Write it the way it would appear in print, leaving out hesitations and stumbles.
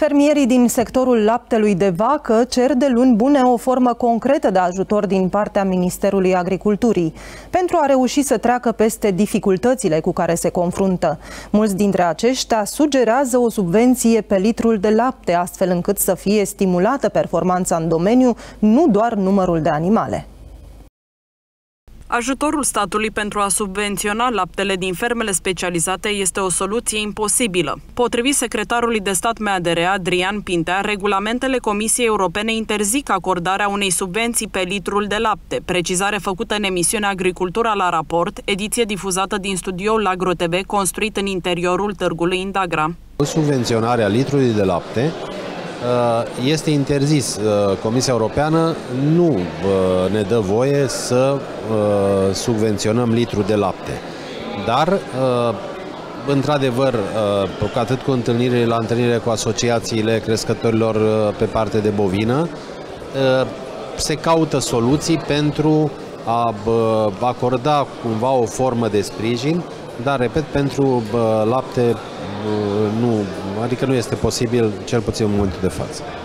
Fermierii din sectorul laptelui de vacă cer de luni bune o formă concretă de ajutor din partea Ministerului Agriculturii pentru a reuși să treacă peste dificultățile cu care se confruntă. Mulți dintre aceștia sugerează o subvenție pe litrul de lapte, astfel încât să fie stimulată performanța în domeniu, nu doar numărul de animale. Ajutorul statului pentru a subvenționa laptele din fermele specializate este o soluție imposibilă. Potrivit secretarului de stat MADR, Adrian Pintea, regulamentele Comisiei Europene interzic acordarea unei subvenții pe litrul de lapte, precizare făcută în emisiunea Agricultura la raport, ediție difuzată din studioul AgroTV, construit în interiorul târgului Indagra. Subvenționarea litrului de lapte este interzis. Comisia Europeană nu ne dă voie să subvenționăm litrul de lapte. Dar, într-adevăr, atât cu întâlnire cu asociațiile crescătorilor pe parte de bovină, se caută soluții pentru a acorda cumva o formă de sprijin, dar, repet, pentru lapte nu, adică nu este posibil, cel puțin în momentul de față.